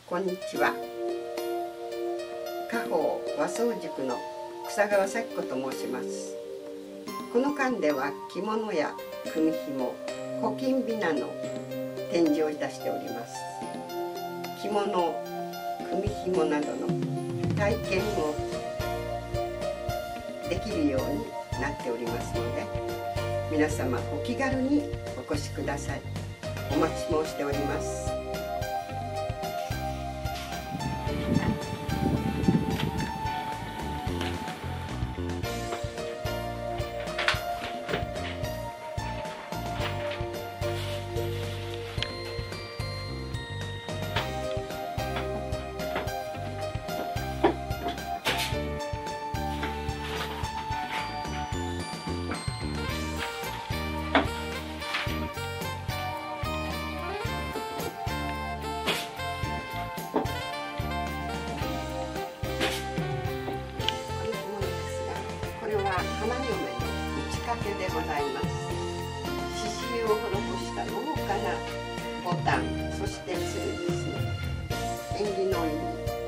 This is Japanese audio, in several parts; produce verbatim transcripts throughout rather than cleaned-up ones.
こんにちは。家宝和装塾の草川咲子と申します。この館では着物や組紐、古今美奈の展示をいたしております。着物、組紐などの体験をできるようになっておりますので、皆様お気軽にお越しください。お待ち申しております。花嫁の打ち掛けでございます。刺繍を施した豪華なボタン、そしてつるですね。縁起のいい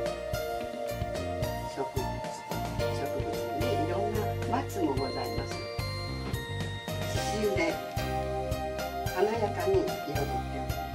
植物、植物にいろんな松もございます。刺繍で華やかに彩っております。